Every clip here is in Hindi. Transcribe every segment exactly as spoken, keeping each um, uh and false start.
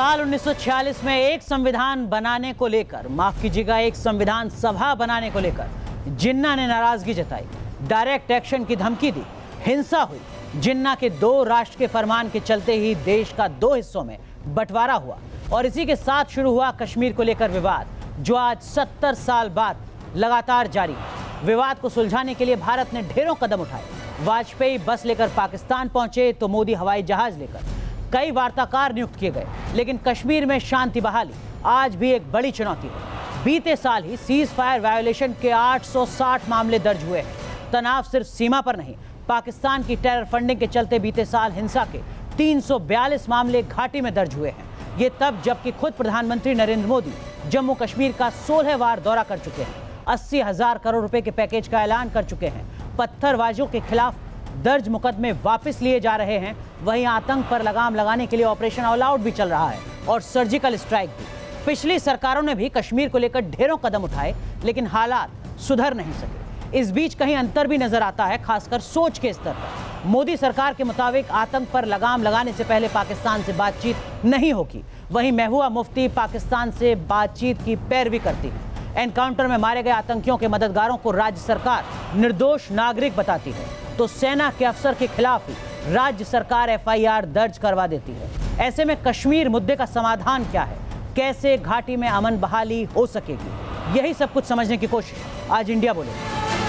साल उन्नीस सौ छियालीस में एक संविधान बनाने को लेकर, माफ कीजिएगा, एक संविधान सभा बनाने को लेकर जिन्ना ने नाराजगी जताई, डायरेक्ट एक्शन की धमकी दी, हिंसा हुई। जिन्ना के दो राष्ट्र के फरमान के चलते ही देश का दो हिस्सों में बंटवारा हुआ और इसी के साथ शुरू हुआ कश्मीर को लेकर विवाद, जो आज सत्तर साल बाद लगातार जारी है। विवाद को सुलझाने के लिए भारत ने ढेरों कदम उठाए। वाजपेयी बस लेकर पाकिस्तान पहुंचे तो मोदी हवाई जहाज लेकर, कई वार्ताकार नियुक्त किए गए, लेकिन कश्मीर में शांति बहाली आज भी एक बड़ी चुनौती है। बीते साल ही सीज फायर वायोलेशन के आठ सौ साठ मामले दर्ज हुए हैं। तनाव सिर्फ सीमा पर नहीं, पाकिस्तान की टेरर फंडिंग के चलते बीते साल हिंसा के तीन सौ बयालीस मामले घाटी में दर्ज हुए हैं। ये तब जबकि खुद प्रधानमंत्री नरेंद्र मोदी जम्मू कश्मीर का सोलह बार दौरा कर चुके हैं, अस्सी हजार करोड़ रुपए के पैकेज का ऐलान कर चुके हैं, पत्थरबाजों के खिलाफ दर्ज मुकदमे वापस लिए जा रहे हैं। वहीं आतंक पर लगाम लगाने के लिए ऑपरेशन ऑल आउट भी चल रहा है और सर्जिकल स्ट्राइक भी। पिछली सरकारों ने भी कश्मीर को लेकर ढेरों कदम उठाए, लेकिन हालात सुधर नहीं सके। इस बीच कहीं अंतर भी नजर आता है, खासकर सोच के स्तर पर। मोदी सरकार के मुताबिक आतंक पर लगाम लगाने से पहले पाकिस्तान से बातचीत नहीं होगी। वहीं महबूबा मुफ्ती पाकिस्तान से बातचीत की पैरवी करती है। एनकाउंटर में मारे गए आतंकियों के मददगारों को राज्य सरकार निर्दोष नागरिक बताती है, तो सेना के अफसर के खिलाफ ही राज्य सरकार एफ आई आर दर्ज करवा देती है। ऐसे में कश्मीर मुद्दे का समाधान क्या है, कैसे घाटी में अमन बहाली हो सकेगी, यही सब कुछ समझने की कोशिश आज इंडिया बोले।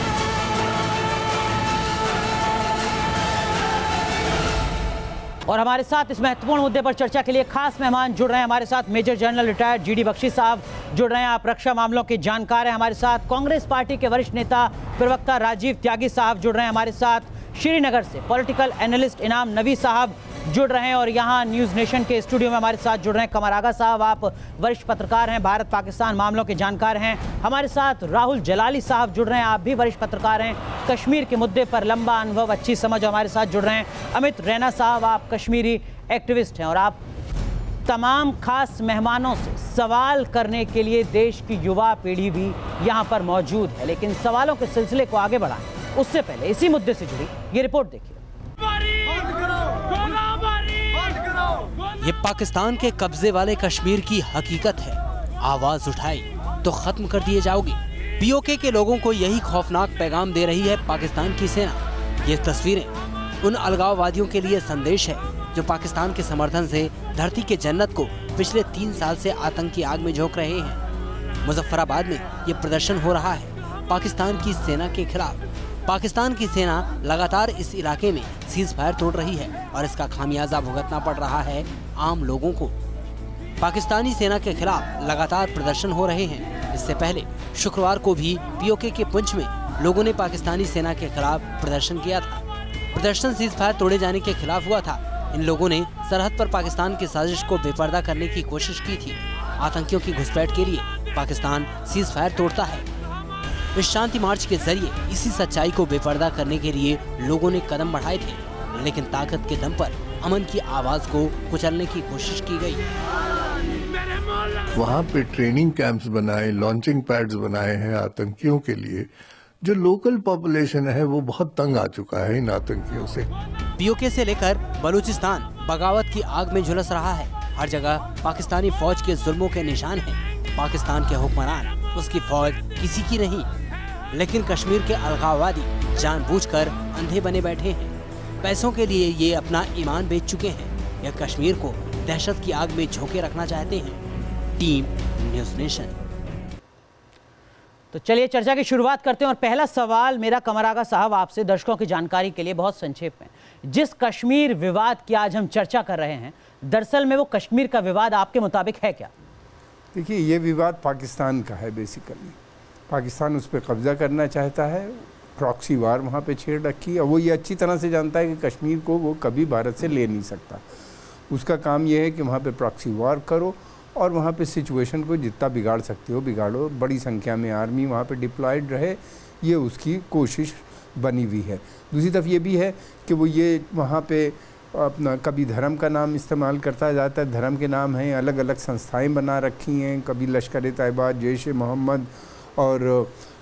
और हमारे साथ इस महत्वपूर्ण मुद्दे पर चर्चा के लिए खास मेहमान जुड़ रहे हैं। हमारे साथ major general retired G D Bakshi साहब जुड़ रहे हैं, आप रक्षा मामलों के जानकार हैं। हमारे साथ कांग्रेस पार्टी के वरिष्ठ नेता प्रवक्ता राजीव त्यागी साहब जुड़ रहे हैं। हमारे साथ श्रीनगर से पॉलिटिकल एनालिस्ट इनाम नवी साहब जुड़ रहे हैं और यहाँ न्यूज़ नेशन के स्टूडियो में हमारे साथ जुड़ रहे हैं कमर आगा साहब, आप वरिष्ठ पत्रकार हैं, भारत पाकिस्तान मामलों के जानकार हैं। हमारे साथ राहुल जलाली साहब जुड़ रहे हैं, आप भी वरिष्ठ पत्रकार हैं, कश्मीर के मुद्दे पर लंबा अनुभव, अच्छी समझ, हमारे साथ जुड़ रहे हैं। अमित रैना साहब, आप कश्मीरी एक्टिविस्ट हैं और आप तमाम खास मेहमानों से सवाल करने के लिए देश की युवा पीढ़ी भी यहाँ पर मौजूद है। लेकिन सवालों के सिलसिले को आगे बढ़ाएं उससे पहले इसी मुद्दे से जुड़ी ये रिपोर्ट देखिए। ये पाकिस्तान के कब्जे वाले कश्मीर की हकीकत है। आवाज उठाई तो खत्म कर दिए जाओगे। पी ओ के के लोगों को यही खौफनाक पैगाम दे रही है पाकिस्तान की सेना। ये तस्वीरें उन अलगाववादियों के लिए संदेश है जो पाकिस्तान के समर्थन से धरती के जन्नत को पिछले तीन साल से आतंक की आग में झोंक रहे हैं। मुजफ्फराबाद में ये प्रदर्शन हो रहा है पाकिस्तान की सेना के खिलाफ। पाकिस्तान की सेना लगातार इस इलाके में सीज फायर तोड़ रही है और इसका खामियाजा भुगतना पड़ रहा है आम लोगों को। पाकिस्तानी सेना के खिलाफ लगातार प्रदर्शन हो रहे हैं। इससे पहले शुक्रवार को भी पी ओ के के पुंछ में लोगों ने पाकिस्तानी सेना के खिलाफ प्रदर्शन किया था। प्रदर्शन सीज फायर तोड़े जाने के खिलाफ हुआ था। इन लोगों ने सरहद पर पाकिस्तान की साजिश को बेपर्दा करने की कोशिश की थी। आतंकियों की घुसपैठ के लिए पाकिस्तान सीज फायर तोड़ता है। इस शांति मार्च के जरिए इसी सच्चाई को बेपर्दा करने के लिए लोगों ने कदम बढ़ाए थे, लेकिन ताकत के दम पर अमन की आवाज को कुचलने की कोशिश की गई। वहाँ पे ट्रेनिंग कैंप्स बनाए, लॉन्चिंग पैड्स बनाए हैं आतंकियों के लिए। जो लोकल पॉपुलेशन है वो बहुत तंग आ चुका है इन आतंकियों से। पी ओ के से लेकर बलूचिस्तान बगावत की आग में झुलस रहा है। हर जगह पाकिस्तानी फौज के जुल्मों के निशान हैं। पाकिस्तान के हुक्मरान, उसकी फौज किसी की नहीं, लेकिन कश्मीर के अलगाववादी जानबूझकर अंधे बने बैठे हैं। पैसों के लिए ये अपना ईमान बेच चुके हैं। यह कश्मीर को दहशत की आग में झोंके रखना चाहते हैं। Team news nation. तो चलिए चर्चा की शुरुआत करते हैं और पहला सवाल मेरा कमर आगा साहब आपसे, दर्शकों की जानकारी के लिए बहुत संक्षेप में। जिस कश्मीर विवाद की आज हम चर्चा कर रहे हैं, दरअसल में वो कश्मीर का विवाद आपके मुताबिक है क्या? देखिए, ये विवाद पाकिस्तान का है। बेसिकली पाकिस्तान उस पर कब्जा करना चाहता है, प्रॉक्सी वार वहाँ पे छेड़ रखी है। और वो ये अच्छी तरह से जानता है कि कश्मीर को वो कभी भारत से ले नहीं सकता। उसका काम ये है कि वहाँ पे प्रॉक्सी वार करो और वहाँ पे सिचुएशन को जितना बिगाड़ सकते हो बिगाड़ो। बड़ी संख्या में आर्मी वहाँ पे डिप्लॉयड रहे, ये उसकी कोशिश बनी हुई है। दूसरी तरफ ये भी है कि वो ये वहाँ पे अपना कभी धर्म का नाम इस्तेमाल करता जाता है। धर्म के नाम हैं, अलग अलग संस्थाएं बना रखी हैं, कभी लश्कर-ए-तैयबा, जैश-ए-मोहम्मद और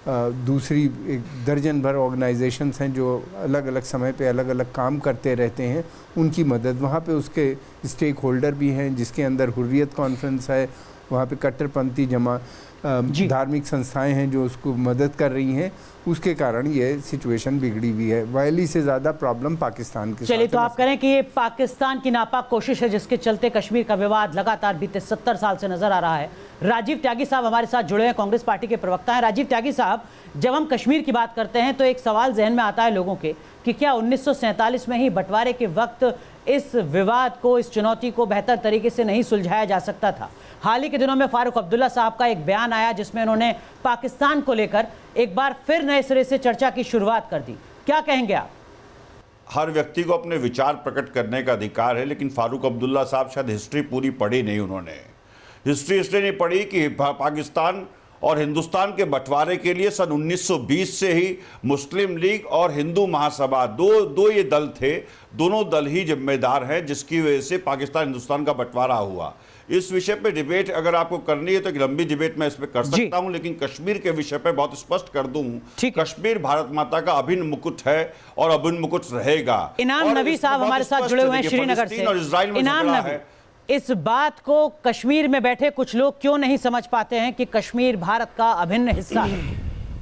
दूसरी एक दर्जन भर ऑर्गेनाइजेशंस हैं जो अलग अलग समय पे अलग अलग काम करते रहते हैं, उनकी मदद। वहाँ पे उसके स्टेक होल्डर भी हैं जिसके अंदर हुर्रियत कॉन्फ्रेंस है, वहाँ पे कट्टरपंथी जमा धार्मिक संस्थाएं हैं जो उसको मदद कर रही हैं। उसके कारण ये सिचुएशन बिगड़ी हुई है। वैली से ज़्यादा प्रॉब्लम पाकिस्तान के। चलिए, तो आप करें कि ये पाकिस्तान की नापाक कोशिश है जिसके चलते कश्मीर का विवाद लगातार बीते सत्तर साल से नजर आ रहा है। राजीव त्यागी साहब हमारे साथ जुड़े हैं, कांग्रेस पार्टी के प्रवक्ता हैं। राजीव त्यागी साहब, जब हम कश्मीर की बात करते हैं तो एक सवाल जहन में आता है लोगों के कि क्या उन्नीस सौ सैंतालीस में ही बंटवारे के वक्त इस विवाद को, इस चुनौती को बेहतर तरीके से नहीं सुलझाया जा सकता था? हाल ही के दिनों में फारूक अब्दुल्ला साहब का एक बयान आया जिसमें उन्होंने पाकिस्तान को लेकर एक बार फिर नए सिरे से चर्चा की शुरुआत कर दी। क्या कहेंगे आप? हर व्यक्ति को अपने विचार प्रकट करने का अधिकार है, लेकिन फारूक अब्दुल्ला साहब शायद हिस्ट्री पूरी पढ़ी नहीं। उन्होंने हिस्ट्री इसलिए नहीं पढ़ी कि पाकिस्तान और हिंदुस्तान के बंटवारे के लिए सन उन्नीस सौ बीस से ही मुस्लिम लीग और हिंदू महासभा दो दो ये दल थे, दोनों दल ही जिम्मेदार हैं जिसकी वजह से पाकिस्तान हिंदुस्तान का बंटवारा हुआ। इस विषय पे डिबेट अगर आपको करनी है तो एक लंबी डिबेट मैं इस पे कर सकता हूं, लेकिन कश्मीर के विषय पे बहुत स्पष्ट कर दूं, कश्मीर भारत माता का अभिन्न मुकुट है और अभिन्न मुकुट रहेगा। इनाम नबी साहब हमारे साथ जुड़े हुए हैं श्रीनगर से। इनाम नबी, इस बात को कश्मीर में बैठे कुछ लोग क्यों नहीं समझ पाते हैं कि कश्मीर भारत का अभिन्न हिस्सा है?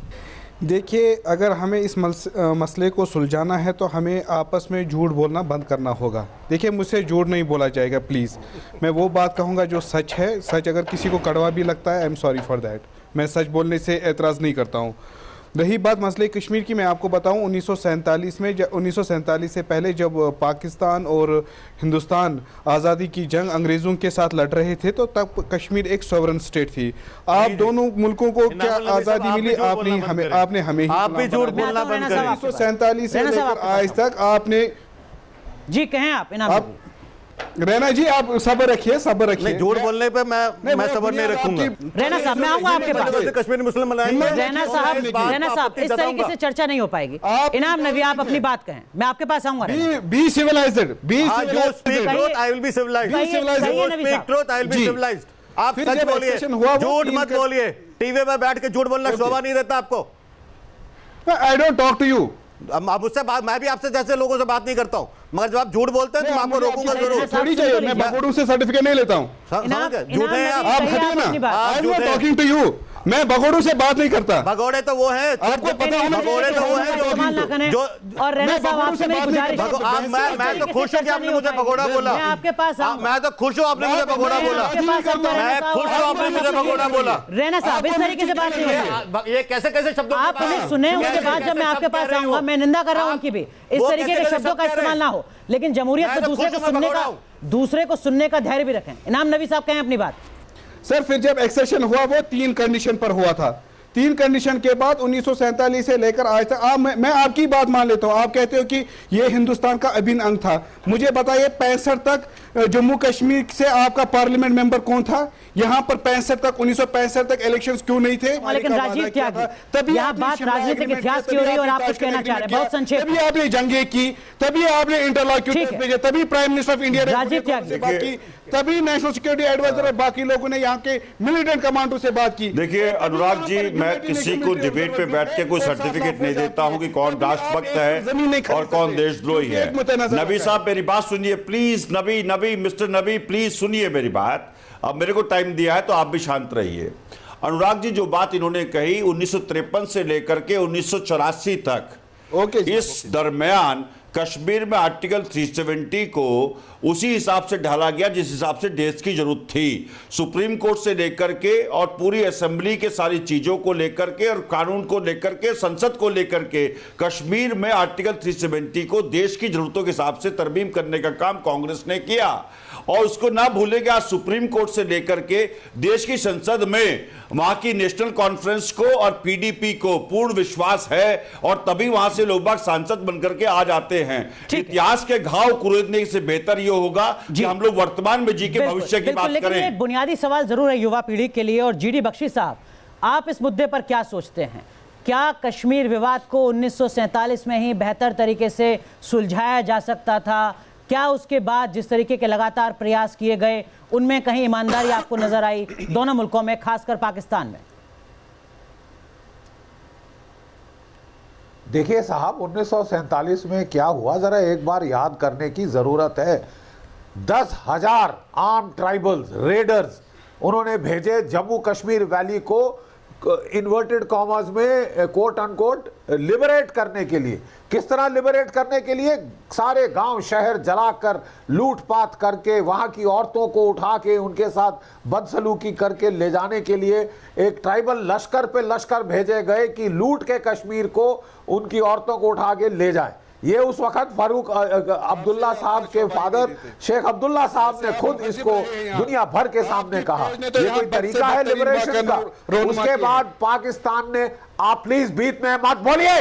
देखिए, अगर हमें इस मसले को सुलझाना है तो हमें आपस में झूठ बोलना बंद करना होगा। देखिए, मुझसे झूठ नहीं बोला जाएगा प्लीज़। मैं वो बात कहूँगा जो सच है। सच अगर किसी को कड़वा भी लगता है, I am sorry for that. मैं सच बोलने से एतराज़ नहीं करता हूँ। रही बात मसले कश्मीर की, मैं आपको बताऊं उन्नीस सौ सैंतालीस में उन्नीस सौ सैंतालीस से पहले जब पाकिस्तान और हिंदुस्तान आज़ादी की जंग अंग्रेज़ों के साथ लड़ रहे थे तो तब कश्मीर एक सॉवरन स्टेट थी। आप दोनों मुल्कों को क्या आज़ादी मिली? आपने हमें आपने हमें आप भी झूठ बोलना बंद करें। उन्नीस सौ सैंतालीस से लेकर आज तक आपने जी कहें आप इनाम रैना जी, आप सब्र रखिए, सब्र रखिए। झूठ बोलने पे मैं मैं सब्र नहीं रखूंगा। रैना साहब, मैं आऊंगा आपके पास। कश्मीर मुस्लिम बनाएंगे। रैना साहब, रैना साहब, इस तरीके से चर्चा नहीं हो पाएगी। इनाम नबी, आप अपनी बात कहें, मैं आपके पास आऊंगा। Be civilised, be civilised, I will be civilised. Speak truth, I will be civilised. आप सच बोलिए, झूठ मत बोलिए। टीवी में बैठ के झूठ बोलना शोभा नहीं देता आपको। I don't talk to you. अब मुझसे बात, मैं भी आपसे जैसे लोगों से बात नहीं करता हूँ, मगर जब आप झूठ बोलते हैं तो मैं आपको रोकूंगा जरूर। थोड़ी चाहिए, मैं बगोड़ू से सर्टिफिकेट नहीं लेता हूँ। झूठे हैं आप, आप हटिए ना। I am talking to you. मैं भगोड़ों से बात नहीं करता। भगोड़े तो वो हैं, आपको पता है, भगोड़े तो वो हैं जो जो और रहना साहब, आपसे मेरी गुजारिश है, मैं मैं तो खुश हूं कि आपने मुझे भगोड़ा बोला। मैं आपके पास मैं तो खुश हूं आपने मुझे भगोड़ा बोला। मैं खुश हूं आपने मुझे भगोड़ा बोला। रहना साहब, इस तरीके से बात नहीं होगी। ये कैसे कैसे शब्दों आप हमें सुने, उसके बाद जब मैं आपके पास आऊंगा, मैं निंदा कर रहा हूं उनकी भी, इस तरीके के शब्दों का इस्तेमाल ना हो, लेकिन जमहूरियत को दूसरे को सुनने का दूसरे को सुनने का धैर्य भी रखें। इनाम नबी साहब कहें अपनी बात। सर, फिर जब एक्सेशन हुआ वो तीन कंडीशन पर हुआ था। तीन कंडीशन के बाद उन्नीस सौ सैंतालीस से लेकर आज तक आप, मैं, मैं आपकी बात मान लेता हूं। आप कहते हो कि ये हिंदुस्तान का अभिन्न अंग था। मुझे बताइए, पैंसठ तक जम्मू कश्मीर से आपका पार्लियामेंट मेंबर कौन था? यहाँ पर पैंसठ तक, उन्नीस सौ पैंसठ तक इलेक्शंस क्यों नहीं थे? लेकिन राजीव त्यागी, तभी यहाँ बात राजनीतिक इतिहास की हो रही है और आप कुछ कहना चाह रहे हैं, बहुत संक्षेप। तभी आपने जंगे की, तभी आपने इंटरलॉक्यूटर्स भेजे, तभी prime minister of India Rajiv Tyagi से बात की, तभी नेशनल सिक्योरिटी एडवाइजर और बाकी लोगों ने यहाँ के मिलिटेंट कमांडो से बात की। देखिए अनुराग जी, मैं किसी को डिबेट पे बैठ के कोई सर्टिफिकेट नहीं देता हूं कि कौन राष्ट्रभक्त है और कौन देशद्रोही है। नबी साहब, मेरी बात सुनिए please. Nabi Nabi mister Nabi, please सुनिए मेरी बात। अब मेरे को टाइम दिया है तो आप भी शांत रहिए। अनुराग जी, जो बात इन्होंने कही उन्नीस सौ तिरपन से लेकर के उन्नीस सौ चौरासी तक, ओके, इस दरमियान कश्मीर में आर्टिकल तीन सौ सत्तर को उसी हिसाब से ढाला गया जिस हिसाब से देश की जरूरत थी। सुप्रीम कोर्ट से लेकर के और पूरी असेंबली के सारी चीजों को लेकर के और कानून को लेकर के, संसद को लेकर के, कश्मीर में आर्टिकल तीन सौ सत्तर को देश की जरूरतों के हिसाब से तरमीम करने का काम कांग्रेस ने किया। और उसको ना भूलेंगे, आज सुप्रीम कोर्ट से लेकर के देश की संसद में वहां की नेशनल कॉन्फ्रेंस को और पीडीपी को पूर्ण विश्वास है और तभी वहां से लोग बाग सांसद बनकर के आ जाते हैं। इतिहास के घाव कुरेदने से बेहतर यह होगा कि हम लोग वर्तमान में जी के भविष्य की बात करें। एक बुनियादी सवाल जरूर है युवा पीढ़ी के लिए। और जीडी बख्शी साहब, आप इस मुद्दे पर क्या सोचते हैं? क्या कश्मीर विवाद को उन्नीस सौ सैंतालीस में ही बेहतर तरीके से सुलझाया जा सकता था? क्या उसके बाद जिस तरीके के लगातार प्रयास किए गए उनमें कहीं ईमानदारी आपको नजर आई दोनों मुल्कों में, खासकर पाकिस्तान में? देखिए साहब, उन्नीस सौ सैंतालीस में क्या हुआ जरा एक बार याद करने की जरूरत है। दस हजार आर्म ट्राइबल्स रेडर्स उन्होंने भेजे जम्मू कश्मीर वैली को इन्वर्टेड कॉमर्स में कोट अनकोट लिबरेट करने के लिए। किस तरह लिबरेट करने के लिए? सारे गांव शहर जलाकर लूटपाट करके वहां की औरतों को उठा के उनके साथ बदसलूकी करके ले जाने के लिए एक ट्राइबल लश्कर पे लश्कर भेजे गए कि लूट के कश्मीर को उनकी औरतों को उठा के ले जाए। ये उस वक्त फारूक अब्दुल्ला साहब के फादर शेख अब्दुल्ला साहब ने खुद इसको दुनिया भर के सामने कहा। ये कोई तरीका है लिबरेशन का? उसके बाद पाकिस्तान ने, आप प्लीज बीच में मत बोलिए,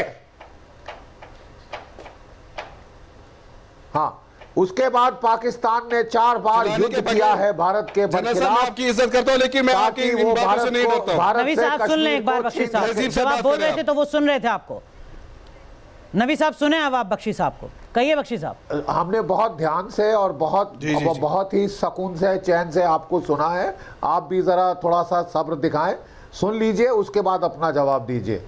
हाँ, उसके बाद पाकिस्तान ने चार बार युद्ध किया है भारत के खिलाफ। आपकी इज्जत करता हूं लेकिन मैं आपकी इन बातों से नहीं डरता हूं। नबी साहब सुन लें एक बार, बख्शी साहब जब आप बोल रहे थे तो वो सुन रहे थे आपको। नबी साहब सुने अब आप बख्शी साहब को, कहिए बख्शी साहब। हमने बहुत ध्यान से और बहुत जी, जी, जी. बहुत ही सुकून से चैन से आपको सुना है। आप भी जरा थोड़ा सा सब्र दिखाएं, सुन लीजिए, उसके बाद अपना जवाब दीजिए।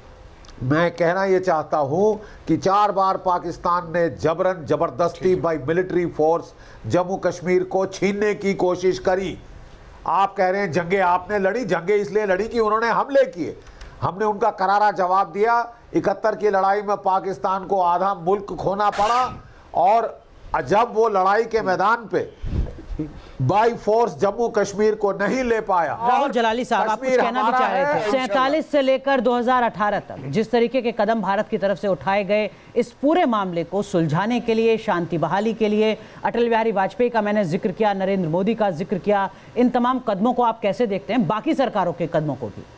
मैं कहना ये चाहता हूं कि चार बार पाकिस्तान ने जबरन जबरदस्ती by military force Jammu Kashmir को छीनने की कोशिश करी। आप कह रहे हैं जंगे आपने लड़ी, जंगे इसलिए लड़ी कि उन्होंने हमले किए। हमने उनका करारा जवाब दिया। इकहत्तर की लड़ाई में पाकिस्तान को आधा मुल्क खोना पड़ा और जब वो लड़ाई के मैदान पे बाई फोर्स जम्मू कश्मीर को नहीं ले पाया। राहुल जलाली साहब आप कुछ कहना भी चाह रहे थे। सैंतालीस से लेकर दो हज़ार अठारह तक जिस तरीके के कदम भारत की तरफ से उठाए गए इस पूरे मामले को सुलझाने के लिए, शांति बहाली के लिए, अटल बिहारी वाजपेयी का मैंने जिक्र किया, नरेंद्र मोदी का जिक्र किया, इन तमाम कदमों को आप कैसे देखते हैं, बाकी सरकारों के कदमों को भी?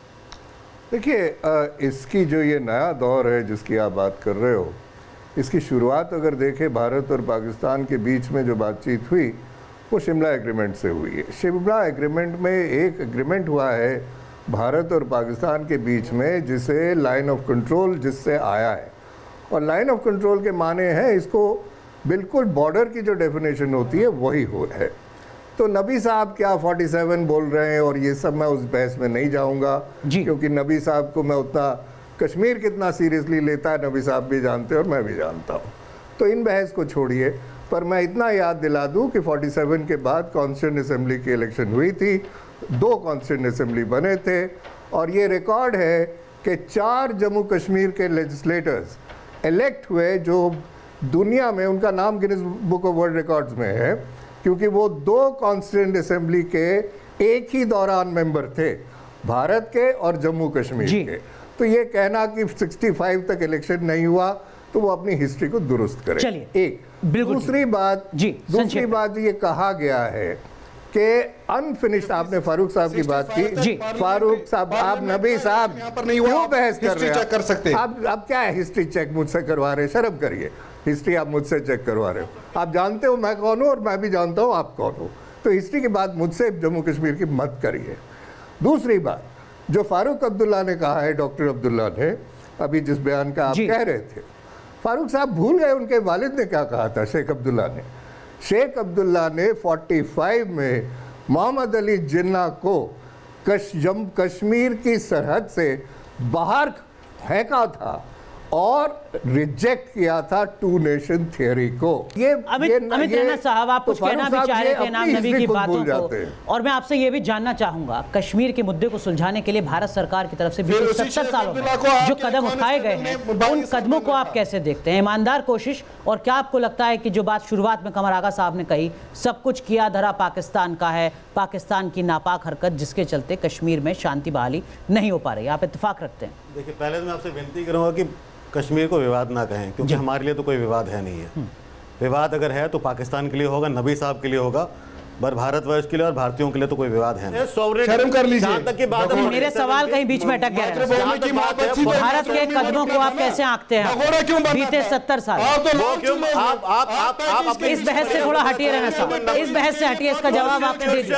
देखिए, इसकी जो ये नया दौर है जिसकी आप बात कर रहे हो, इसकी शुरुआत अगर देखें भारत और पाकिस्तान के बीच में जो बातचीत हुई वो शिमला एग्रीमेंट से हुई है। शिमला एग्रीमेंट में एक एग्रीमेंट हुआ है भारत और पाकिस्तान के बीच में जिसे लाइन ऑफ कंट्रोल जिससे आया है, और लाइन ऑफ कंट्रोल के माने हैं इसको बिल्कुल बॉर्डर की जो डेफिनेशन होती है वही हो है। तो नबी साहब क्या सैंतालीस बोल रहे हैं और ये सब मैं उस बहस में नहीं जाऊंगा, क्योंकि नबी साहब को मैं उतना, कश्मीर कितना सीरियसली लेता है नबी साहब भी जानते हैं और मैं भी जानता हूँ, तो इन बहस को छोड़िए। पर मैं इतना याद दिला दूं कि सैंतालीस के बाद कॉन्स्टिट्यूंट असेंबली की इलेक्शन हुई थी, दो कॉन्स्टिट्यूंट असेंबली बने थे, और ये रिकॉर्ड है कि चार जम्मू कश्मीर के लेजिस्लेटर्स इलेक्ट हुए जो दुनिया में, उनका नाम Guinness book of world records में है, क्योंकि वो दो कॉन्स्टिट्यूंट असेंबली के एक ही दौरान मेंबर थे, भारत के और जम्मू कश्मीर के। तो ये कहना कि पैंसठ तक इलेक्शन नहीं हुआ तो वो अपनी हिस्ट्री को दुरुस्त करे। चलिए, एक दूसरी बात जी दूसरी बात ये कहा गया है कि अनफिनिश्ड, आपने फारूक साहब की बात की जी, फारूक साहब आप नबी साहब क्यों बहस कर रहे हैं? कर सकते आप आप क्या है हिस्ट्री चेक मुझसे करवा रहे हैं? शर्म करिए, हिस्ट्री आप मुझसे चेक करवा रहे हो। आप जानते हो मैं कौन हूँ और मैं भी जानता हूँ आप कौन हो, तो हिस्ट्री की बात मुझसे जम्मू कश्मीर की मत करिए। दूसरी बात जो फारूक अब्दुल्ला ने कहा है, डॉक्टर अब्दुल्ला ने अभी जिस बयान का आप कह रहे थे, फारूक साहब भूल गए उनके वालिद ने क्या कहा था। शेख अब्दुल्ला ने शेख अब्दुल्ला ने पैंतालीस में मोहम्मद अली जिन्ना को कश, जम कश्मीर की सरहद से बाहर फेंका था और रिजेक्ट किया था टू नेशन थियरी को। ये अमित अमित रहना साहब आप कुछ कहना भी चाह रहे थे नाम नबी की बातों को, और मैं आपसे ये भी जानना चाहूंगा कश्मीर के मुद्दे को सुलझाने के लिए भारत सरकार की तरफ से पिछले सत्तर सालों में जो कदम उठाए गए हैं उन कदमों को आप कैसे देखते हैं? ईमानदार कोशिश, और क्या आपको लगता है कि जो बात शुरुआत में कमर आगा साहब ने कही, सब कुछ किया धरा पाकिस्तान का है, पाकिस्तान की नापाक हरकत जिसके चलते कश्मीर में शांति बहाली नहीं हो पा रही, आप इत्तेफाक रखते हैं? देखिए, पहले तो मैं आपसे विनती करूंगा कि कश्मीर को विवाद ना कहें, क्योंकि हमारे लिए तो कोई विवाद है नहीं है। विवाद अगर है तो पाकिस्तान के लिए होगा, नबी साहब के लिए होगा, पर भारतवर्ष के लिए और भारतीयों के लिए तो कोई विवाद है नहीं। शर्म कर लीजिए। तक की बात है, मेरे सवाल कहीं बीच में अटक गए। भारत के कदमों को आप कैसे आंकते हैं बीते सत्तर साल? इस बहस से थोड़ा हटिए रहना साहब, इस बहस से हटिए, इसका जवाब आप दीजिए।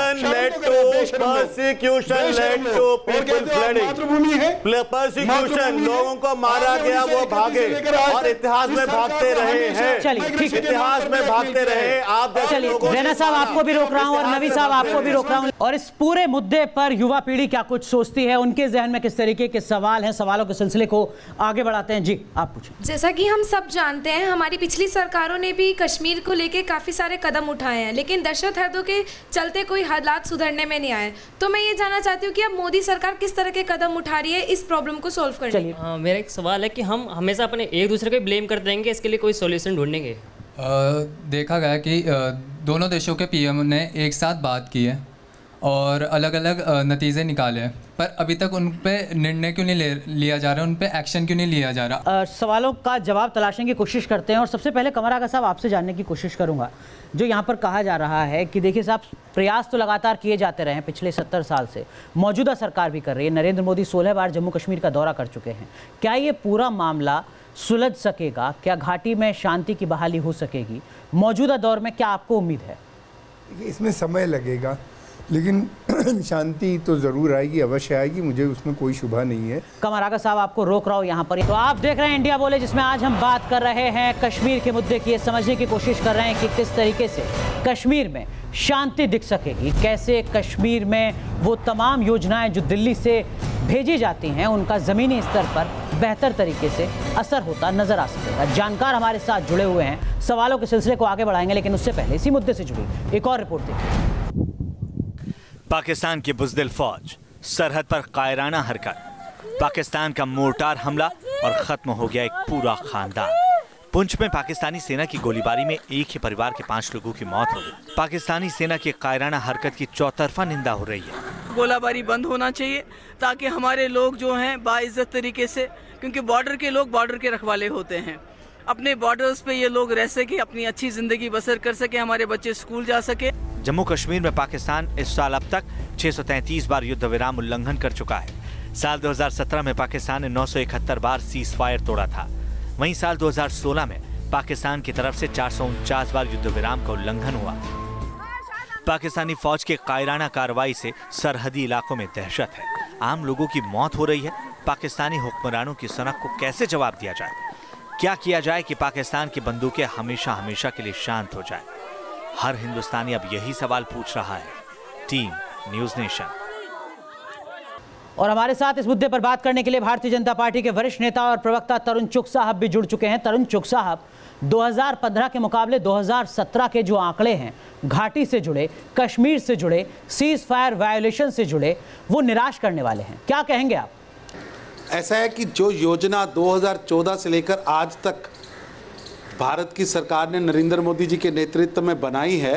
लोगों को मारा गया, वो भागे और इतिहास में भागते रहे हैं। चलिए ठीक है, इतिहास में भागते रहे। आप चलिए रहना साहब आपको भी रोक रहा हूं और नबी साहब आपको भी रोक रहा हूं। और इस पूरे मुद्दे पर युवा पीढ़ी क्या कुछ सोचती है, उनके जहन में किस तरीके के सवाल हैं, सवालों के सिलसिले को आगे बढ़ाते हैं। जी आप पूछें। जैसा कि हम सब जानते हैं, हमारी पिछली सरकारों ने भी कश्मीर को लेके काफ़ी सारे कदम उठाए हैं, लेकिन दहशत गर्दों के चलते कोई हालात सुधरने में नहीं आए। तो मैं ये जानना चाहती हूँ कि अब मोदी सरकार किस तरह के कदम उठा रही है इस प्रॉब्लम को सॉल्व करने के लिए। मेरा एक सवाल है कि हम हमेशा अपने एक दूसरे को ब्लेम करते रहेंगे, इसके लिए कोई सॉल्यूशन ढूंढेंगे? देखा गया कि दोनों देशों के पीएम ने एक साथ बात की है और अलग अलग नतीजे निकाले हैं, पर अभी तक उन पे निर्णय क्यों नहीं ले लिया जा रहा, उन पे एक्शन क्यों नहीं लिया जा रहा? आ, सवालों का जवाब तलाशने की कोशिश करते हैं। और सबसे पहले कमर आगा साहब आपसे जानने की कोशिश करूंगा, जो यहाँ पर कहा जा रहा है कि देखिए साहब, प्रयास तो लगातार किए जाते रहे हैं पिछले सत्तर साल से, मौजूदा सरकार भी कर रही है, नरेंद्र मोदी सोलह बार जम्मू कश्मीर का दौरा कर चुके हैं। क्या ये पूरा मामला सुलझ सकेगा? क्या घाटी में शांति की बहाली हो सकेगी? मौजूदा दौर में क्या आपको उम्मीद है? इसमें समय लगेगा, लेकिन शांति तो ज़रूर आएगी, अवश्य आएगी, मुझे उसमें कोई शुभा नहीं है। कमर आगा साहब आपको रोक रहा हूँ यहाँ पर। तो आप देख रहे हैं इंडिया बोले, जिसमें आज हम बात कर रहे हैं कश्मीर के मुद्दे की, समझने की कोशिश कर रहे हैं कि किस तरीके से कश्मीर में शांति दिख सकेगी, कैसे कश्मीर में वो तमाम योजनाएं जो दिल्ली से भेजी जाती हैं उनका ज़मीनी स्तर पर बेहतर तरीके से असर होता नजर आ सकेगा। जानकार हमारे साथ जुड़े हुए हैं, सवालों के सिलसिले को आगे बढ़ाएंगे, लेकिन उससे पहले इसी मुद्दे से जुड़ी एक और रिपोर्ट देखिए। पाकिस्तान की बुज़दिल फौज, सरहद पर कायराना हरकत, पाकिस्तान का मोर्टार हमला और खत्म हो गया एक पूरा खानदान। पुंछ में पाकिस्तानी सेना की गोलीबारी में एक ही परिवार के पांच लोगों की मौत हो गई। पाकिस्तानी सेना की कायराना हरकत की चौतरफा निंदा हो रही है। गोलाबारी बंद होना चाहिए ताकि हमारे लोग जो हैं बाइज्जत तरीके से, क्योंकि बॉर्डर के लोग बॉर्डर के रखवाले होते हैं, अपने बॉर्डर्स पे ये लोग रह सके, अपनी अच्छी जिंदगी बसर कर सके, हमारे बच्चे स्कूल जा सके। जम्मू कश्मीर में पाकिस्तान इस साल अब तक छह सौ तैंतीस बार युद्ध विराम उल्लंघन कर चुका है। साल दो हज़ार सत्रह में पाकिस्तान ने नौ सौ इकहत्तर बार सीज फायर तोड़ा था। वहीं साल दो हज़ार सोलह में पाकिस्तान की तरफ से चार सौ उनचास बार युद्ध विराम का उल्लंघन हुआ। पाकिस्तानी फौज के कायराना कार्रवाई से सरहदी इलाकों में दहशत है, आम लोगों की मौत हो रही है। पाकिस्तानी हुक्मरानों की सनक को कैसे जवाब दिया जाए? क्या किया जाए कि पाकिस्तान की बंदूकें हमेशा हमेशा के लिए शांत हो जाए? हर हिंदुस्तानी अब यही सवाल पूछ रहा है। Team news nation. और हमारे साथ इस मुद्दे पर बात करने के लिए भारतीय जनता पार्टी के वरिष्ठ नेता और प्रवक्ता तरुण चुग साहब भी जुड़ चुके हैं। तरुण चुग साहब, दो हज़ार पंद्रह के मुकाबले दो हज़ार सत्रह के जो आंकड़े हैं घाटी से जुड़े, कश्मीर से जुड़े, सीज फायर वायोलेशन से जुड़े, वो निराश करने वाले हैं, क्या कहेंगे आप? ऐसा है कि जो योजना दो हज़ार चौदह से लेकर आज तक भारत की सरकार ने नरेंद्र मोदी जी के नेतृत्व में बनाई है,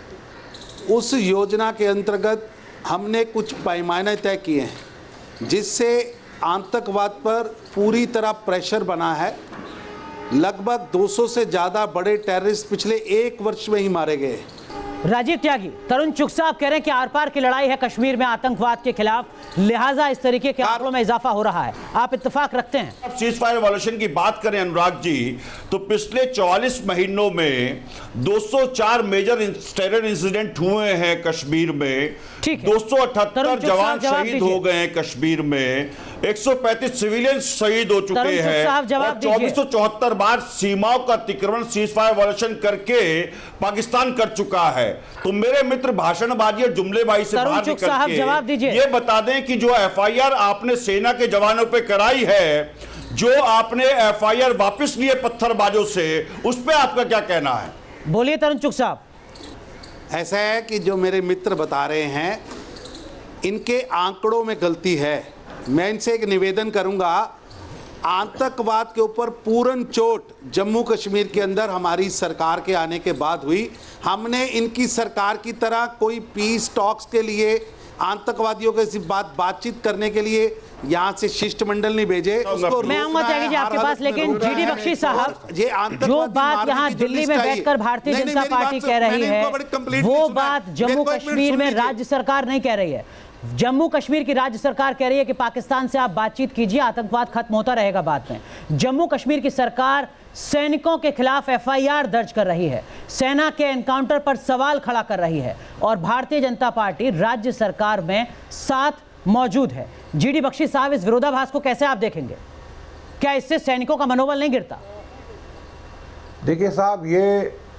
उस योजना के अंतर्गत हमने कुछ पैमाने तय किए हैं जिससे आतंकवाद पर पूरी तरह प्रेशर बना है। लगभग दो सौ से ज़्यादा बड़े टेररिस्ट पिछले एक वर्ष में ही मारे गए। राजीव त्यागी, तरुण चुग साहब कह रहे हैं कि आर पार की लड़ाई है कश्मीर में आतंकवाद के खिलाफ, लिहाजा इस तरीके के आंकड़ों में इजाफा हो रहा है। आप इत्तेफाक रखते हैं? सीज फायर वायोलेशन की बात करें अनुराग जी, तो पिछले चौवालीस महीनों में दो सौ चार मेजर टेरर इंसिडेंट हुए हैं कश्मीर में, दो सौ अठहत्तर जवान शहीद हो गए हैं कश्मीर में, एक सौ पैंतीस सिविलियन शहीद हो चुके हैं और चौबीस सौ चौहत्तर बार सीमाओं का अतिक्रमण सीज फायर वायोलेशन करके पाकिस्तान कर चुका है। तो मेरे मित्र भाषणबाजी और जुमलेबाजी से बाहर निकल के ये बता दें कि जो एफ आई आर आपने सेना के जवानों पे कराई है, जो आपने एफ आई आर वापस लिए पत्थरबाजों से, उस पे आपका क्या कहना है? बोलिए तरुण चुग साहब। ऐसा है कि जो मेरे मित्र बता रहे हैं इनके आंकड़ों में गलती है। मैं इनसे एक निवेदन करूंगा, आतंकवाद के ऊपर पूर्ण चोट जम्मू कश्मीर के अंदर हमारी सरकार के आने के बाद हुई। हमने इनकी सरकार की तरह कोई पीस टॉक्स के लिए, आतंकवादियों के बात बातचीत करने के लिए यहाँ से शिष्टमंडल नहीं भेजे। मैं आऊंगा त्यागी जी आपके पास, लेकिन जीडी बख्शी साहब, जो बात यहाँ दिल्ली में बैठकर भारतीय जनता पार्टी कह रही है, वो बात जम्मू कश्मीर में राज्य सरकार नहीं कह रही है। जम्मू कश्मीर की राज्य सरकार कह रही है कि पाकिस्तान से आप बातचीत कीजिए, आतंकवाद खत्म होता रहेगा बाद में। जम्मू कश्मीर की सरकार सैनिकों के खिलाफ एफ आई आर दर्ज कर रही है, सेना के एनकाउंटर पर सवाल खड़ा कर रही है, और भारतीय जनता पार्टी राज्य सरकार में साथ मौजूद है। जीडी बख्शी साहब, इस विरोधाभास को कैसे आप देखेंगे? क्या इससे सैनिकों का मनोबल नहीं गिरता? देखिए साहब, ये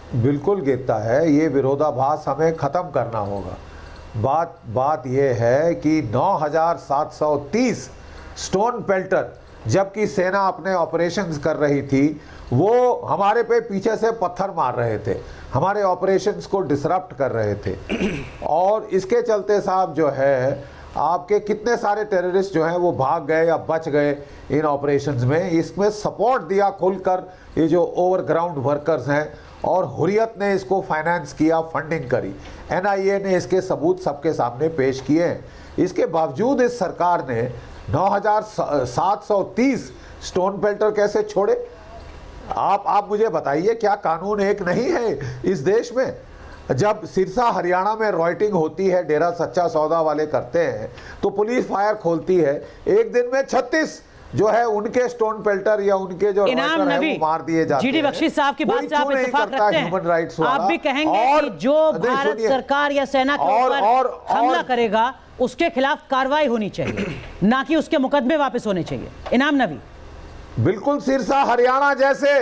बिल्कुल गिरता है। ये विरोधाभास हमें ख़त्म करना होगा। बात बात ये है कि नौ हज़ार सात सौ तीस स्टोन पेल्टर जबकि सेना अपने ऑपरेशंस कर रही थी, वो हमारे पे पीछे से पत्थर मार रहे थे, हमारे ऑपरेशंस को डिसरप्ट कर रहे थे। और इसके चलते साहब जो है आपके कितने सारे टेररिस्ट जो हैं वो भाग गए या बच गए इन ऑपरेशंस में। इसमें सपोर्ट दिया खुलकर ये जो ओवरग्राउंड वर्कर्स हैं, और हुर्रियत ने इसको फाइनेंस किया, फंडिंग करी। एन आई ए ने इसके सबूत सबके सामने पेश किए हैं। इसके बावजूद इस सरकार ने नौ हज़ार सात सौ तीस स्टोन पेल्टर कैसे छोड़े? आप आप मुझे बताइए, क्या कानून एक नहीं है इस देश में? जब सिरसा हरियाणा में रॉयटिंग होती है, डेरा सच्चा सौदा वाले करते हैं, तो पुलिस फायर खोलती है, एक दिन में छत्तीस जो है उनके स्टोन पेल्टर या उनके जो इनाम है वो मार दिए जाते हैं। जीडी बख्शी साहब की बात से आप इत्तेफाक रखते हैं? ह्यूमन राइट्स वाला। आप भी कहेंगे कि जो भारत सरकार या सेना के ऊपर हमला करेगा उसके खिलाफ कार्रवाई होनी चाहिए, ना कि उसके मुकदमे वापस होने चाहिए। इनाम नबी, बिल्कुल सिरसा हरियाणा जैसे।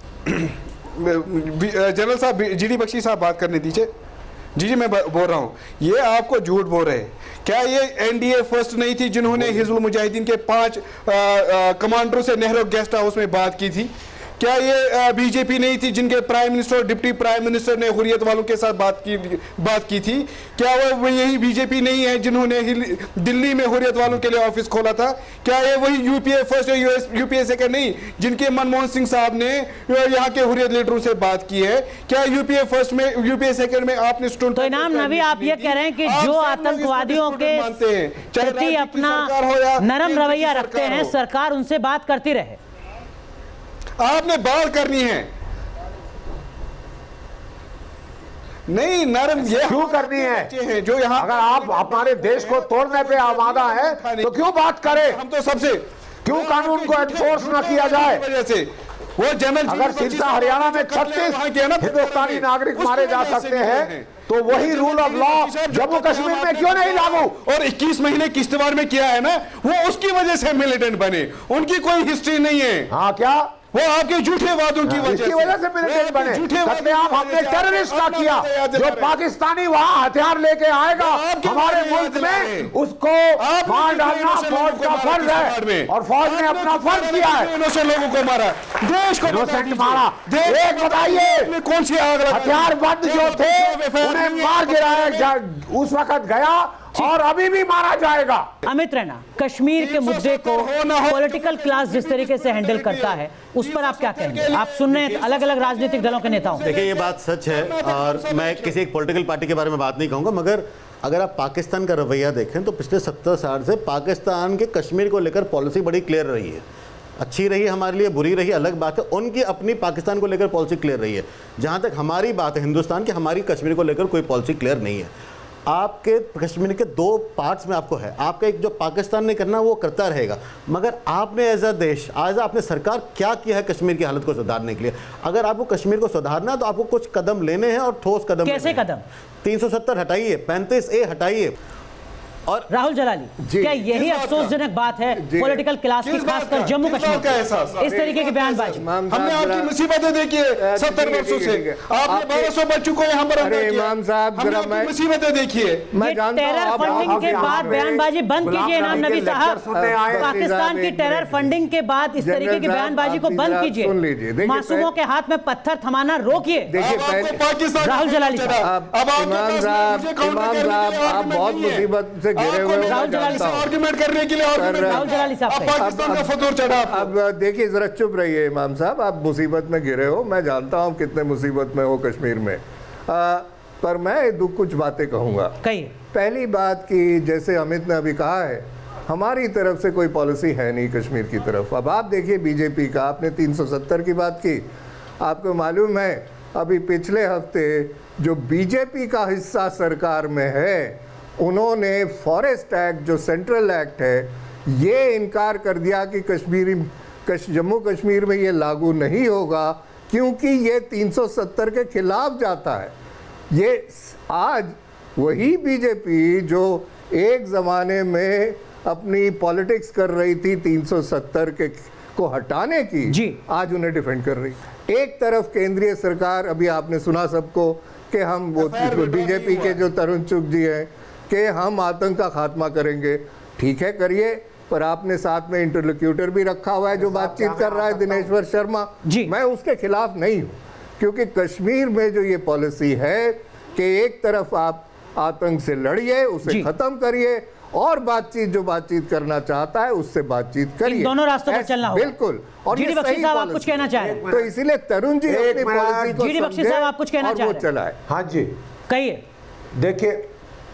जनरल साहब, जीडी बख्शी साहब बात करने दीजिए। जी जी मैं बोल रहा हूँ, ये आपको झूठ बोल रहे हैं। क्या ये एनडीए फर्स्ट नहीं थी जिन्होंने हिजबुल मुजाहिदीन के पांच कमांडरों से नेहरू गेस्ट हाउस में बात की थी? क्या ये बीजेपी नहीं थी जिनके प्राइम मिनिस्टर और डिप्टी प्राइम मिनिस्टर ने हुर्रियत वालों के साथ बात की बात की थी? क्या वो यही बीजेपी नहीं है जिन्होंने दिल्ली में हुर्रियत वालों के लिए ऑफिस खोला था? क्या ये वही यूपीए फर्स्ट या यूपीए सेकंड नहीं जिनके मनमोहन सिंह साहब ने यहाँ के हुर्रियत लीडरों से बात की है? क्या यूपीए फर्स्ट में, यूपीए सेकंड में आपने स्टोन? तो इनाम नबी, आप ये कह रहे हैं कि जो आतंकवादियों के प्रति अपना नरम रवैया रखते हैं, सरकार उनसे बात करती रहे? आपने बात करनी है, नहीं नरम ये क्यों करनी है? जो यहाँ अगर आप हमारे देश को तोड़ने पे आमादा है तो क्यों बात करें? हम तो सबसे क्यों कानून को एनफोर्स न किया जाए? वजह से वो जनरल, अगर सिरसा हरियाणा में छत्तीस हिंदुस्तानी नागरिक मारे जा सकते हैं तो वही rule of law Jammu Kashmir में क्यों नहीं लागू? और इक्कीस महीने किश्तवाड़ में किया है ना, वो उसकी वजह से मिलिटेंट बने, उनकी कोई हिस्ट्री नहीं है। हाँ, क्या वो आपके झूठे वादों की वजह से वजह से मिलिटेंट बने। कत्लेआम हमने टेररिस्ट का किया। जो पाकिस्तानी वहां हथियार लेके आएगा हमारे मुल्क में, उसको मार डालना फौज का फर्ज है, और फौज ने अपना फर्ज किया है। इनोसेंट लोगों को मारा, देश को इनोसेंट मारा। एक बताइए, कौन सी आग लगी? हथियार बंद जो थे उन्हें मार गिराया उस वक्त गया, और अभी भी मारा जाएगा। अमित रैना, कश्मीर के मुद्दे को पॉलिटिकल क्लास जिस तरीके से हैंडल करता है उस पर आप क्या कहेंगे? आप सुन रहे हैं अलग अलग राजनीतिक दलों के नेताओं। देखिए, ये बात सच है, और मैं किसी एक पॉलिटिकल पार्टी के बारे में बात नहीं कहूंगा, मगर अगर आप पाकिस्तान का रवैया देखें तो पिछले सत्तर साल से पाकिस्तान के कश्मीर को लेकर पॉलिसी बड़ी क्लियर रही है। अच्छी रही हमारे लिए, बुरी रही अलग बात है, उनकी अपनी पाकिस्तान को लेकर पॉलिसी क्लियर रही है। जहां तक हमारी बात है हिंदुस्तान की, हमारी कश्मीर को लेकर कोई पॉलिसी क्लियर नहीं है। आपके कश्मीर के दो पार्ट्स में आपको है, आपका एक जो पाकिस्तान ने करना वो करता रहेगा, मगर आपने एज अ देश, एज आपने सरकार क्या किया है कश्मीर की हालत को सुधारने के लिए? अगर आपको कश्मीर को सुधारना है तो आपको कुछ कदम लेने हैं, और ठोस कदम। कैसे कदम? तीन सौ सत्तर हटाइए, पैंतीस ए हटाइए। और राहुल जलाली, क्या यही अफसोसजनक बात है पॉलिटिकल क्लास की, खासकर जम्मू कश्मीर का एहसास? इस तरीके की बयानबाजी हमने आपकी मुसीबतें देखी है सत्तर वर्षों से, आपने बारह सौ बच्चों को यहाँ पर अरे इमाम साहब जरा मैं मुसीबतें देखिए। मैं जानता हूं टेरर फंडिंग के बाद बयानबाजी बंद कीजिए इनाम नबी साहब। पाकिस्तान की टेरर फंडिंग के बाद इस तरीके की बयानबाजी को बंद कीजिए, मासूमों के हाथ में पत्थर थमाना रोकिए। राहुल जलाली साहब, इमाम साहब इमाम साहब आप बहुत मुसीबत से घिरे हुए हो, आर्गुमेंट करने के लिए राहुल जलाली साहब पाकिस्तान का फतूर चढ़ा। अब देखिए, जरा चुप रहिए इमाम साहब, आप मुसीबत में घिरे हो, मैं जानता हूं कितने मुसीबत में हो कश्मीर में, आ, पर मैं दो कुछ बातें कहूंगा। कहिए। पहली बात की, जैसे अमित ने अभी कहा है, हमारी तरफ से कोई पॉलिसी है नहीं कश्मीर की तरफ। अब आप देखिए बीजेपी का, आपने तीन सौ सत्तर की बात की, आपको मालूम है अभी पिछले हफ्ते जो बीजेपी का हिस्सा सरकार में है उन्होंने फॉरेस्ट एक्ट जो सेंट्रल एक्ट है ये इनकार कर दिया कि कश्मीरी कश, जम्मू कश्मीर में ये लागू नहीं होगा, क्योंकि ये तीन सौ सत्तर के खिलाफ जाता है। ये आज वही बीजेपी जो एक ज़माने में अपनी पॉलिटिक्स कर रही थी तीन सौ सत्तर के को हटाने की, जी आज उन्हें डिफेंड कर रही। एक तरफ केंद्रीय सरकार, अभी आपने सुना सबको कि हम वो बीजेपी के जो तरुण चुग जी हैं कि हम आतंक का खात्मा करेंगे। ठीक है, करिए, पर आपने साथ में इंटरलोक्यूटर भी रखा हुआ है जो बातचीत कर रहा है, दिनेश्वर शर्मा जी। मैं उसके खिलाफ नहीं हूँ, क्योंकि कश्मीर में जो ये पॉलिसी है कि एक तरफ आप आतंक से लड़िए, उसे खत्म करिए, और बातचीत जो बातचीत करना चाहता है उससे बातचीत करिए, दोनों रास्तों पर चलना होगा। बिल्कुल। और जीडी बख्शी साहब आप कुछ कहना चाह रहे हैं, तो इसीलिए तरुण जी अपनी पॉलिसी को जीडी बख्शी साहब आप कुछ कहना चाह रहे हैं, चलाए। हाँ जी, कहिए। देखिए,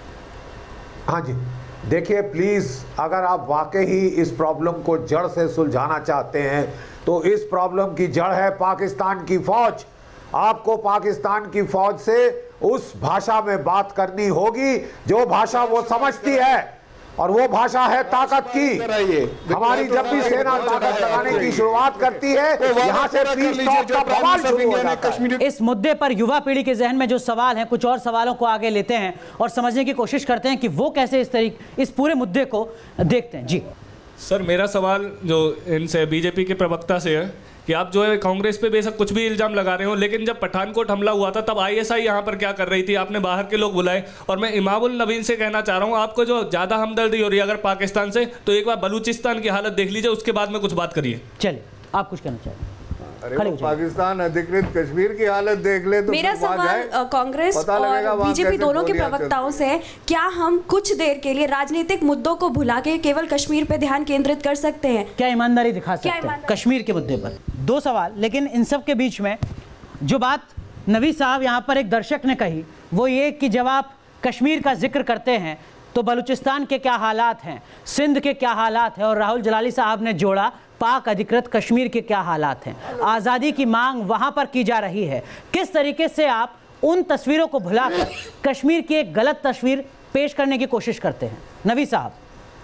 हाँ जी, देखिए प्लीज, अगर आप वाकई ही इस प्रॉब्लम को जड़ से सुलझाना चाहते हैं तो इस प्रॉब्लम की जड़ है पाकिस्तान की फौज। आपको पाकिस्तान की फौज से उस भाषा में बात करनी होगी जो भाषा वो समझती है, और वो भाषा है ताकत की। हमारी जब भी सेना ताकत लगाने की शुरुआत करती है, यहाँ से पीस टॉक का बवाल शुरू हो जाता है। इस मुद्दे पर युवा पीढ़ी के जहन में जो सवाल हैं, कुछ और सवालों को आगे लेते हैं और समझने की कोशिश करते हैं कि वो कैसे इस तरीके इस पूरे मुद्दे को देखते हैं। जी सर, मेरा सवाल जो इनसे बीजेपी के प्रवक्ता से है कि आप जो है कांग्रेस पे बेशक कुछ भी इल्जाम लगा रहे हो, लेकिन जब पठानकोट हमला हुआ था तब आईएसआई यहाँ पर क्या कर रही थी? आपने बाहर के लोग बुलाए। और मैं इमामुल नवीन से कहना चाह रहा हूँ, आपको जो ज़्यादा हमदर्दी हो रही है अगर पाकिस्तान से, तो एक बार बलूचिस्तान की हालत देख लीजिए, उसके बाद में कुछ बात करिए। चलिए, आप कुछ कहना चाहिए। अरे वो पाकिस्तान अधिकृत कश्मीर की हालत देख ले तो मेरा सवाल कांग्रेस और बीजेपी दोनों के प्रवक्ताओं से, क्या हम कुछ देर के लिए राजनीतिक मुद्दों को भुला के केवल कश्मीर पे ध्यान केंद्रित कर सकते हैं? क्या ईमानदारी दिखा सकते हैं कश्मीर के मुद्दे पर? दो सवाल, लेकिन इन सब के बीच में जो बात नवी साहब यहाँ पर एक दर्शक ने कही वो ये कि जब आप कश्मीर का जिक्र करते हैं तो बलूचिस्तान के क्या हालात हैं, सिंध के क्या हालात हैं, और राहुल जलाली साहब ने जोड़ा पाक अधिकृत कश्मीर के क्या हालात हैं। आज़ादी की मांग वहाँ पर की जा रही है। किस तरीके से आप उन तस्वीरों को भुलाकर कश्मीर की एक गलत तस्वीर पेश करने की कोशिश करते हैं? नवी साहब,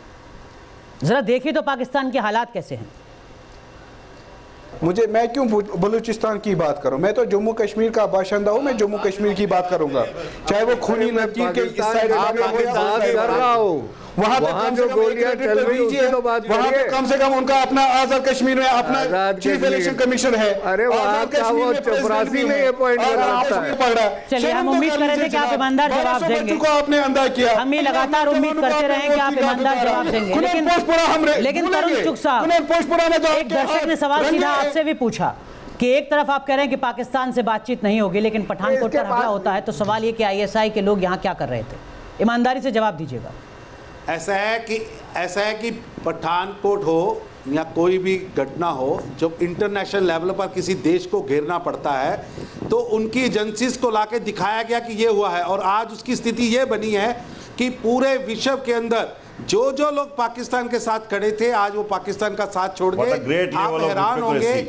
ज़रा देखिए तो पाकिस्तान के हालात कैसे हैं। मुझे, मैं क्यों बलूचिस्तान की बात करूं? मैं तो जम्मू कश्मीर का बाशिंदा हूं, मैं जम्मू कश्मीर की बात करूंगा, चाहे वो खूनी लकीर के इस साइड कर रहा हूं, वहां वहां जो गोलियां चल रही है तो बात वहां पे कम से कम उनका अपना आजाद कश्मीर में अपना चीफ इलेक्शन कमीशन है। अरे वहां का वो चपरासी में ये पॉइंट पकड़ा। चलिए, हम उम्मीद कर रहे थे कि आप ईमानदार जवाब देंगे, को आपने अंदर किया। हम ये लगातार उम्मीद करते रहे कि आप ईमानदार जवाब देंगे, लेकिन लेकिन तरुण चुग साहब, एक दर्शक ने सवाल सीधा आपसे भी पूछा कि एक तरफ आप कह रहे हैं कि पाकिस्तान से बातचीत नहीं होगी, लेकिन पठानकोट पर हमला होता है, तो सवाल ये कि आईएसआई के लोग यहाँ क्या कर रहे थे? ईमानदारी से जवाब दीजिएगा। ऐसा है कि ऐसा है कि पठानकोट हो या कोई भी घटना हो, जब इंटरनेशनल लेवल पर किसी देश को घेरना पड़ता है तो उनकी एजेंसीज को लाके दिखाया गया कि ये हुआ है, और आज उसकी स्थिति ये बनी है कि पूरे विश्व के अंदर जो जो लोग पाकिस्तान के साथ खड़े थे आज वो पाकिस्तान का साथ छोड़ गए। आप हैरान होंगे।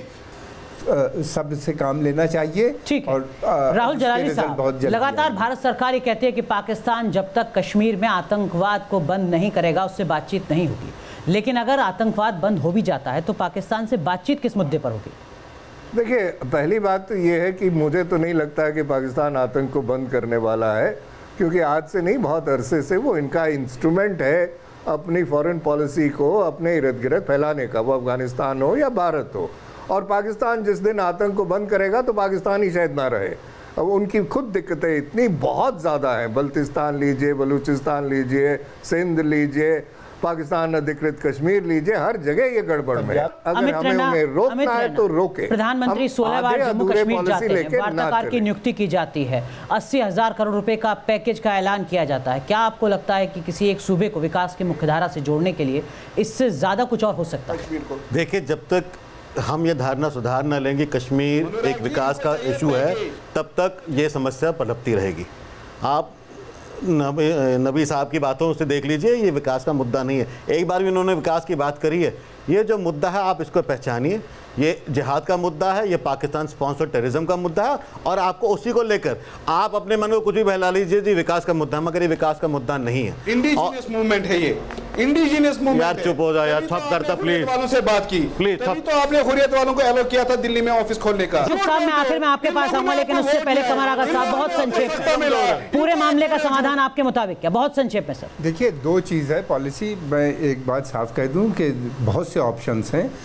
सब से काम लेना चाहिए। ठीक है। और राहुल जलाली साहब, लगातार भारत सरकार ये कहती है कि पाकिस्तान जब तक कश्मीर में आतंकवाद को बंद नहीं करेगा उससे बातचीत नहीं होगी, लेकिन अगर आतंकवाद बंद हो भी जाता है तो पाकिस्तान से बातचीत किस मुद्दे पर होगी? देखिए, पहली बात तो ये है कि मुझे तो नहीं लगता है कि पाकिस्तान आतंक को बंद करने वाला है, क्योंकि आज से नहीं बहुत अरसे से वो इनका इंस्ट्रूमेंट है अपनी फॉरेन पॉलिसी को अपने इर्द गिर्द फैलाने का, वो अफगानिस्तान हो या भारत हो। और पाकिस्तान जिस दिन आतंक को बंद करेगा तो पाकिस्तान ही शायद ना रहे। अब उनकी खुद दिक्कतें इतनी बहुत ज़्यादा हैं, बल्तिस्तान लीजिए, बलूचिस्तान लीजिए, सिंध लीजिए, पाकिस्तान अधिकृत कश्मीर लीजिए, हर जगह ये गड़बड़ में। अगर हमें उन्हें रोकना है तो रोके। प्रधानमंत्री सोलह बार जम्मू कश्मीर जाते हैं, वार्ताकार की नियुक्ति की जाती है, अस्सी हजार करोड़ रुपए का पैकेज का ऐलान किया जाता है। क्या आपको लगता है कि किसी एक सूबे को विकास की मुख्यधारा से जोड़ने के लिए इससे ज्यादा कुछ और हो सकता है? देखिए, जब तक हम ये धारणा सुधार न लेंगे कश्मीर एक विकास का इशू है, तब तक ये समस्या पनपती रहेगी। आप नबी नबी साहब की बातों से देख लीजिए, ये विकास का मुद्दा नहीं है। एक बार भी उन्होंने विकास की बात करी है। ये जो मुद्दा है आप इसको पहचानिए, ये जिहाद का मुद्दा है, ये पाकिस्तान स्पॉन्सर टेररिज्म का मुद्दा है, और आपको उसी को लेकर आप अपने मन को कुछ भी बहला लीजिए जी विकास का मुद्दा, मगर ये विकास का मुद्दा नहीं है। इंडिजिनियस मूवमेंट है ये, इंडिजिनियस मूवमेंट। यार चुप हो जाओ यार, सब करता प्लीज। वालों से बात की प्लीज, तो आपने हुर्रियत वालों को एलो किया था दिल्ली में ऑफिस खोलने का। साहब, मैं आखिर में आपके पास आऊंगा, लेकिन उससे पहले कमर आगा साहब बहुत संक्षेप में पूरे मामले का समाधान आपके मुताबिक क्या? बहुत संक्षेप में सर। देखिए, दो चीज़ है पॉलिसी। मैं एक बात साफ कह दूं कि बहुत से ऑप्शंस हैं,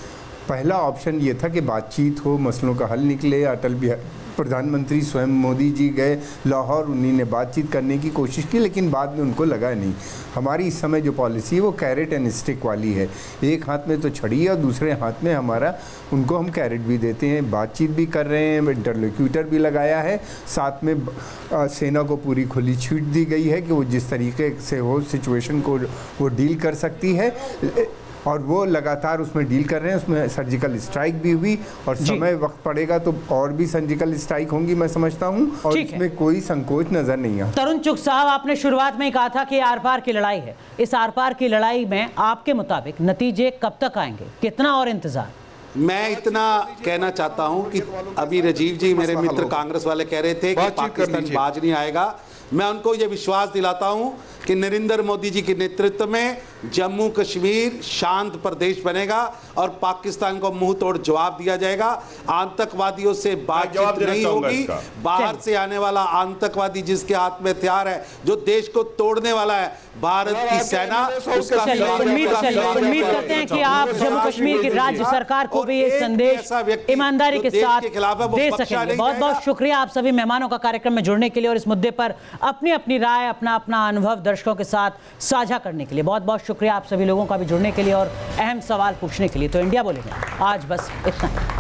पहला ऑप्शन ये था कि बातचीत हो, मसलों का हल निकले। अटल बिहारी प्रधानमंत्री स्वयं मोदी जी गए लाहौर, उन्होंने बातचीत करने की कोशिश की, लेकिन बाद में उनको लगा नहीं। हमारी इस समय जो पॉलिसी है वो कैरेट एंड स्टिक वाली है, एक हाथ में तो छड़ी है और दूसरे हाथ में हमारा उनको हम कैरेट भी देते हैं, बातचीत भी कर रहे हैं, इंटरलोक्यूटर भी लगाया है, साथ में आ, सेना को पूरी खुली छूट दी गई है कि वो जिस तरीके से हो सिचुएशन को वो डील कर सकती है, और वो लगातार उसमें डील कर रहे हैं। उसमें सर्जिकल स्ट्राइक भी हुई और समय वक्त पड़ेगा तो और भी सर्जिकल स्ट्राइक होंगी, मैं समझता हूं, और इसमें कोई संकोच नजर नहीं आता। तरुण चुग साहब, आपने शुरुआत में ही कहा था कि आर पार की लड़ाई है। इस आर पार की लड़ाई में आपके मुताबिक नतीजे कब तक आएंगे, कितना और इंतजार? मैं इतना कहना चाहता हूं कि अभी राजीव जी मेरे मित्र कांग्रेस वाले कह रहे थे कि पाकिस्तान बाज नहीं आएगा। मैं उनको ये विश्वास दिलाता हूं कि नरेंद्र मोदी जी के नेतृत्व में जम्मू कश्मीर शांत प्रदेश बनेगा और पाकिस्तान को मुंह तोड़ जवाब दिया जाएगा। आतंकवादियों से बातचीत नहीं होगी। बाहर से आने वाला आतंकवादी जिसके हाथ में हथियार है, जो देश को तोड़ने वाला है, भारत की सेना उसका उम्मीद करते हैं कि आप जम्मू कश्मीर की राज्य सरकार को भी ये संदेश ईमानदारी के साथ दे सकेंगे। बहुत बहुत शुक्रिया आप सभी मेहमानों का कार्यक्रम में जुड़ने के लिए और इस मुद्दे पर अपनी अपनी राय, अपना अपना अनुभव दर्शकों के साथ साझा करने के लिए। बहुत बहुत शुक्रिया आप सभी लोगों का भी जुड़ने के लिए और अहम सवाल पूछने के लिए। तो इंडिया बोले आज बस इतना ही।